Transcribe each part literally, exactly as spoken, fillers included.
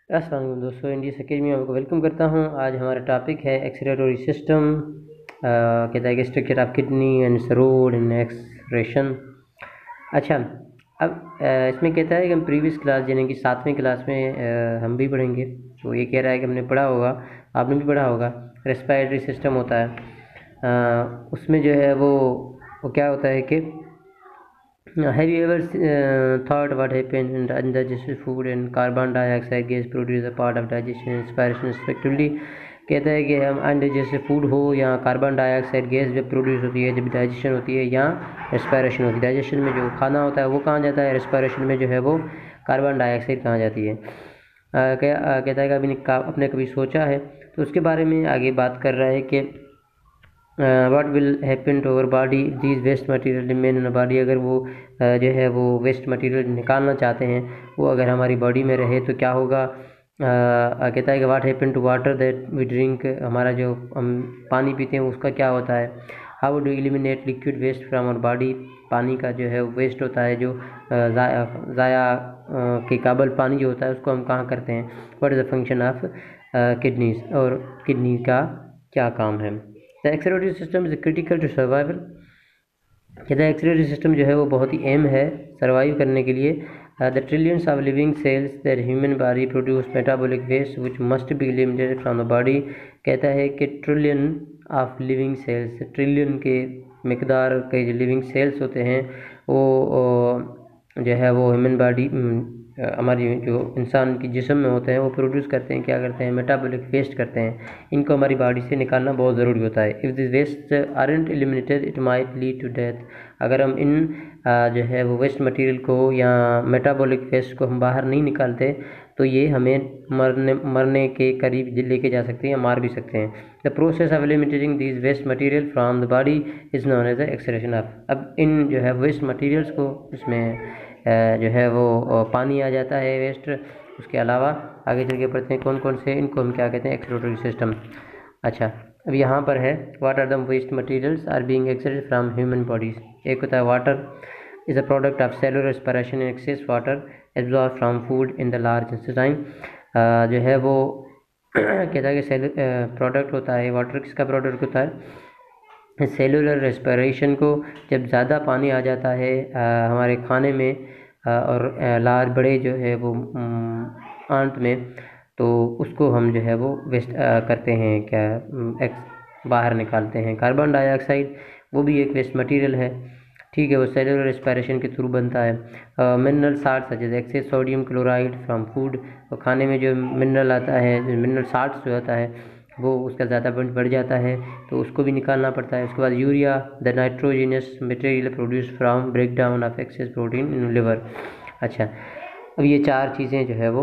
अस्सलाम वालेकुम दोस्तों, इंडियस अकेडमी में आपको वेलकम करता हूं। आज हमारा टॉपिक है एक्सक्रीटरी सिस्टम, कहता है कि structure of kidney and its role in excretion. अच्छा, अब अ, इसमें कहता है कि हम प्रीवियस क्लास यानी कि सातवीं क्लास में अ, हम भी पढ़ेंगे। तो ये कह रहा है कि हमने पढ़ा होगा, आपने भी पढ़ा होगा, रेस्पिरेटरी सिस्टम होता है। अ, उसमें जो है वो वो क्या होता है कि have you ever uh, thought what happened in undigested food and carbon dioxide gas produced a part of digestion and respiration respectively? कहता है कि हम अनडाइजेस्टेड फूड हो या कार्बन डाइऑक्साइड गैस जब प्रोड्यूस होती है, जब डाइजेशन होती है या रेस्पिरेशन होती है। डाइजेशन में जो खाना होता है वो कहाँ जाता है, रेस्पिरेशन में जो है वो कार्बन डाइऑक्साइड कहाँ जाती है। आ, क्या आ, कहता है कि अभी आपने कभी सोचा है, तो उसके बारे में आगे बात कर रहा है कि what will happen to our body these waste material remain in body. अगर वो uh, जो है वो वेस्ट मटेरियल निकालना चाहते हैं, वो अगर हमारी बॉडी में रहे तो क्या होगा। uh, कहता है कि what happen to water that we drink, हमारा जो हम पानी पीते हैं उसका क्या होता है। How do eliminate liquid waste from our body, पानी का जो है वेस्ट होता है, जो ज़ाया के काबल पानी जो होता है उसको हम कहाँ करते हैं। What is the function of kidneys, और किडनी का क्या काम है। The excretory system is critical to survival. कहता है एक्सक्रीटरी सिस्टम जो है वो बहुत ही अहम है सर्वाइव करने के लिए। The trillions of living cells that human body produce metabolic waste which must be eliminated from the body. कहता है कि trillion of living cells, trillion के मिकदार के जो लिविंग सेल्स होते हैं वो जो है वो ह्यूमन बॉडी हमारी जो इंसान की जिस्म में होते हैं वो प्रोड्यूस करते हैं, क्या करते हैं, मेटाबॉलिक वेस्ट करते हैं। इनको हमारी बॉडी से निकालना बहुत ज़रूरी होता है। If this waste aren't eliminated it might lead to death. अगर हम इन जो है वो वेस्ट मटेरियल को या मेटाबॉलिक वेस्ट को हम बाहर नहीं निकालते तो ये हमें मरने मरने के करीब लेके जा सकते हैं या मार भी सकते हैं। The process of eliminating these waste material from the body is known as the excretion of. अब इन जो है वेस्ट मटेरियल्स को इसमें जो है वो पानी आ जाता है वेस्ट। उसके अलावा आगे चल के पढ़ते हैं कौन कौन से, इनको हम क्या कहते हैं, एक्सक्रीटरी सिस्टम। अच्छा, अब यहाँ पर है what are the waste materials are being excreted from human bodies. एक होता है water is a product of cellular respiration and excess water absorb from food in the large intestine. जो है वो कहता है कि सेल प्रोडक्ट होता है वाटर। किसका प्रोडक्ट होता है, सेलुलर रेस्पिरेशन को जब ज़्यादा पानी आ जाता है आ, हमारे खाने में आ, और लार्ज बड़े जो है वो आंत में, तो उसको हम जो है वो वेस्ट करते हैं, क्या एक्स बाहर निकालते हैं। कार्बन डाइऑक्साइड वो भी एक वेस्ट मटेरियल है, ठीक है, वो सेलुलर रेस्पिरेशन के थ्रू बनता है। Mineral salt such as excess sodium chloride from food, तो खाने में जो मिनरल आता है, मिनरल साल्ट जो आता है वो उसका ज़्यादा बढ़ जाता है तो उसको भी निकालना पड़ता है। उसके बाद urea the nitrogenous material produce from break down of excess protein in liver. अच्छा, अब ये चार चीज़ें जो है वो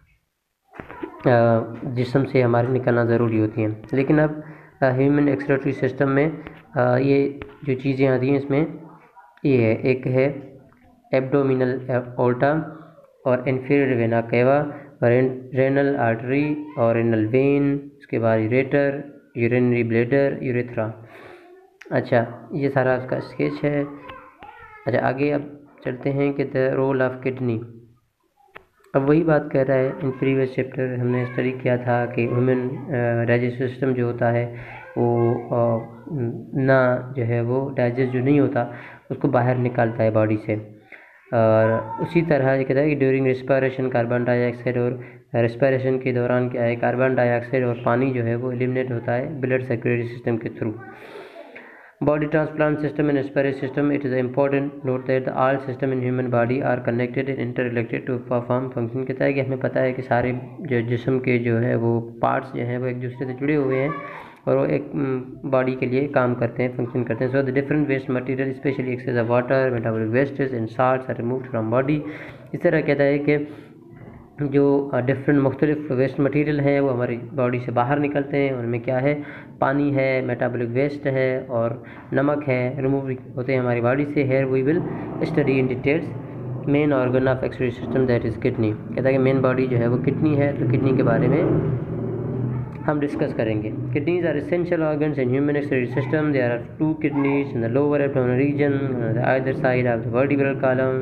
जिस्म से हमारे निकलना ज़रूरी होती हैं। लेकिन अब ह्यूमन एक्सक्रीटरी सिस्टम में आ, ये जो चीज़ें आती हैं इसमें ये है, एक है एब्डोमिनल ओल्टा और इन्फीरियर वेना केवा और रेनल आर्टरी और रेनल वेन, उसके बाद यूरेटर, यूरिनरी ब्लैडर, यूरेथ्रा। अच्छा, ये सारा उसका स्केच है। अच्छा, आगे अब चलते हैं कि द रोल ऑफ किडनी। अब वही बात कर रहा है, इन प्रीवियस चैप्टर हमने स्टडी किया था कि ह्यूमन डाइजेस्टिव सिस्टम जो होता है वो ना जो है वो डाइजेस्ट जो नहीं होता उसको बाहर निकालता है बॉडी से। और उसी तरह ये कहता है कि ड्यूरिंग रेस्पिरेशन कार्बन डाइऑक्साइड, और रेस्पिरेशन के दौरान क्या है, कार्बन डाइऑक्साइड और पानी जो है वो एलिमिनेट होता है ब्लड सर्कुलेटरी सिस्टम के through. Body transplant system and respiratory system, it is important note that all system in human body are connected and inter related to perform function. कहता है कि हमें पता है कि सारे जो जिस्म के जो है वो पार्ट्स जो हैं वो एक दूसरे से जुड़े हुए हैं और वो एक बॉडी के लिए काम करते हैं, फंक्शन करते हैं। So the different waste material specially excess of water, metabolic wastage and salts are removed from body. इस तरह कहता है कि जो डिफरेंट मुख्तलिफ वेस्ट मटेरियल हैं वो हमारी बॉडी से बाहर निकलते हैं। उनमें क्या है, पानी है, मेटाबॉलिक वेस्ट है और नमक है, रिमूव होते हैं हमारी बॉडी से। Here we will study in details main organ of excretory system that is kidney. कहता है कि मेन बॉडी जो है वो किडनी है, तो किडनी के बारे में हम डिस्कस करेंगे। Kidneys are essential organs in human excretory system. There are two kidneys in the lower abdominal region, the other side of the vertebral column.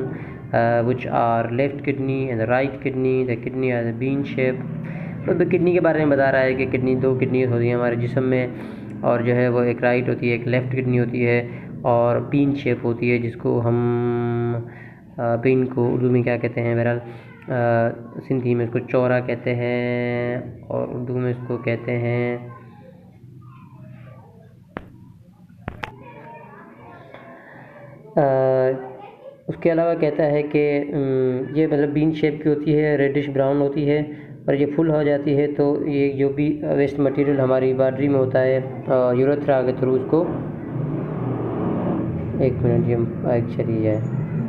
Which are left kidney and right kidney. The kidney are the bean shape. तो kidney के बारे में बता रहा है कि kidney दो kidney होती हैं हमारे जिस्म में, और जो है वो एक राइट होती है, एक लेफ़्ट किडनी होती है, और बीन शेप होती है जिसको हम बीन को उर्दू में क्या कहते हैं, बहरहाल सिंधी में इसको चौरा कहते हैं और उर्दू में इसको कहते हैं आ, उसके अलावा कहता है कि ये मतलब बीन शेप की होती है, रेडिश ब्राउन होती है, और ये फुल हो जाती है तो ये जो भी वेस्ट मटेरियल हमारी बॉडी में होता है यूरेथ्रा के थ्रू उसको, एक मिनट ये बाइक चली जाए।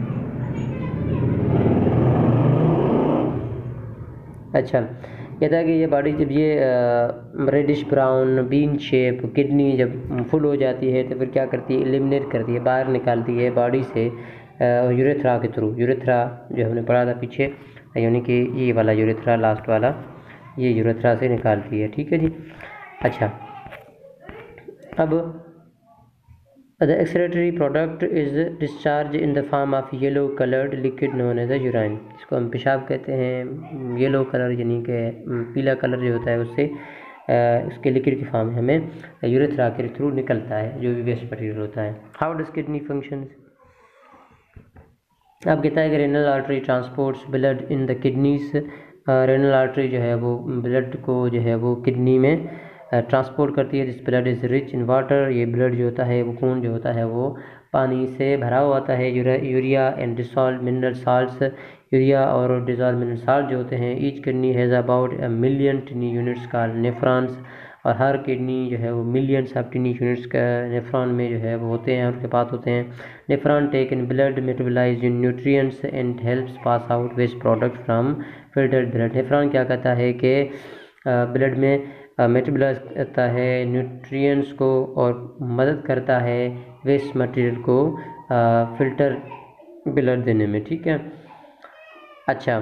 अच्छा, कहता है कि ये बॉडी जब ये reddish brown bean shape kidney जब फुल हो जाती है तो फिर क्या करती है, एलिमिनेट करती है, बाहर निकालती है बॉडी से यूरेथ्रा के थ्रू। यूरेथ्रा जो हमने पढ़ा था पीछे, यानी कि ये वाला यूरेथ्रा लास्ट वाला, ये यूरेथ्रा से निकालती है। ठीक है जी। अच्छा, अब the excretory product is discharge in the form of yellow coloured liquid known as the urine. इसको हम पेशाब कहते हैं। येलो कलर यानी कि पीला कलर जो होता है उससे उसके लिक्विड की फॉर्म में हमें यूरेथ्रा के थ्रू निकलता है जो भी वेस्ट मटेरियल होता है। How does kidney functions? अब कहता है कि renal artery transports blood in the kidneys. Renal artery जो है वो ब्लड को जो है वो किडनी में ट्रांसपोर्ट करती है। This blood is rich in water. ये ब्लड जो होता है वो खून जो होता है वो पानी से भरा हुआ होता है। Urea and dissolve mineral salts, urea और डिसॉल्व मिनरल साल्ट जो होते हैं। Each kidney has about a million tiny units called nephrons. और हर किडनी जो है वो मिलियंस ऑफ टिनी यूनिट्स का नेफ्रॉन में जो है वो होते हैं, उनके पास होते हैं। Nephron take in blood metabolize in nutrients and helps pass out waste product from filtered blood. Nephron क्या कहता है कि ब्लड में मेटाबोलाइज करता है न्यूट्रिएंट्स को और मदद करता है वेस्ट मटेरियल को फिल्टर ब्लड देने में। ठीक है। अच्छा,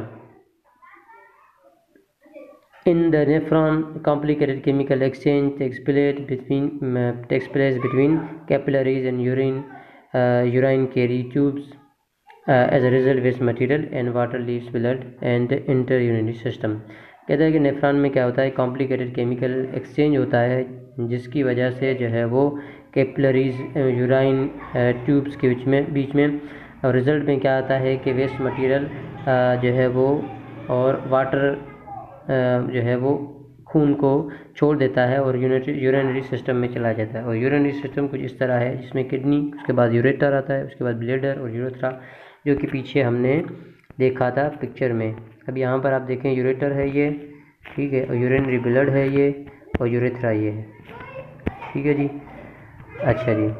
in the nephron complicated chemical exchange takes place between uh, takes place between capillaries and urine uh, urine carry tubes. uh, as a result waste material and water leaves blood and enter urinary system। कहता है कि nephron में क्या होता है, complicated chemical exchange होता है जिसकी वजह से जो है वो कैपिलरीज यूराइन ट्यूब्स के बीच में बीच में और रिजल्ट में क्या आता है कि वेस्ट मटेरियल जो है वो और वाटर जो है वो खून को छोड़ देता है और यूरिनरी सिस्टम में चला जाता है। और यूरिनरी सिस्टम कुछ इस तरह है जिसमें किडनी, उसके बाद यूरेटर आता है, उसके बाद ब्लैडर और यूरेथ्रा, जो कि पीछे हमने देखा था पिक्चर में। अब यहाँ पर आप देखें यूरेटर है ये, ठीक है, और यूरिनरी ब्लड है ये, और यूरेथ्रा ये है। ठीक है जी। अच्छा जी,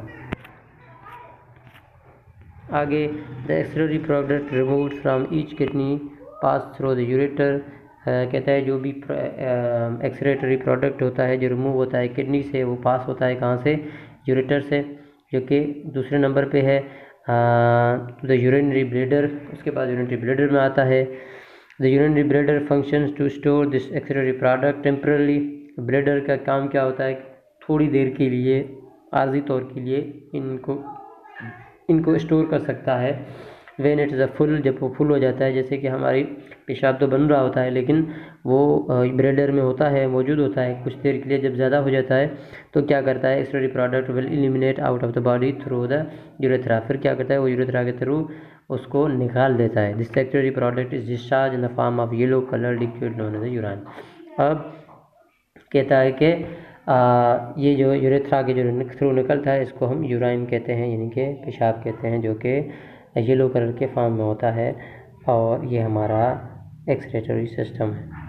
आगे the excretory product removed from each kidney pass through the ureter. कहता है जो भी एक्सक्रीटरी प्रोडक्ट होता है जो रिमूव होता है किडनी से, वो पास होता है कहाँ से, यूरेटर से, जो कि दूसरे नंबर पे है द यूरिनरी ब्लैडर। उसके बाद यूरिनरी ब्लैडर में आता है। The urinary bladder functions to store this excretory product temporarily. Bladder का काम क्या होता है, थोड़ी देर के लिए, आर्जी तौर के लिए इनको इनको स्टोर कर सकता है। When it is a full, जब वो फुल हो जाता है, जैसे कि हमारी पेशाब तो बन रहा होता है लेकिन वो ब्लैडर में होता है, मौजूद होता है कुछ देर के लिए, जब ज़्यादा हो जाता है तो क्या करता है, excretory product will eliminate out of the body through the urethra. फिर क्या करता है, वो यूरेथ्रा के थ्रू उसको निकाल देता है। This excretory product is discharge in the form of yellow colour liquid known as urine. अब कहता है कि आ, ये जो यूरेथ्रा के जो थ्रू निकलता है इसको हम यूराइन कहते हैं, यानी कि पेशाब कहते हैं, जो कि येलो कलर के फॉर्म में होता है। और ये हमारा एक्सक्रीटरी सिस्टम है।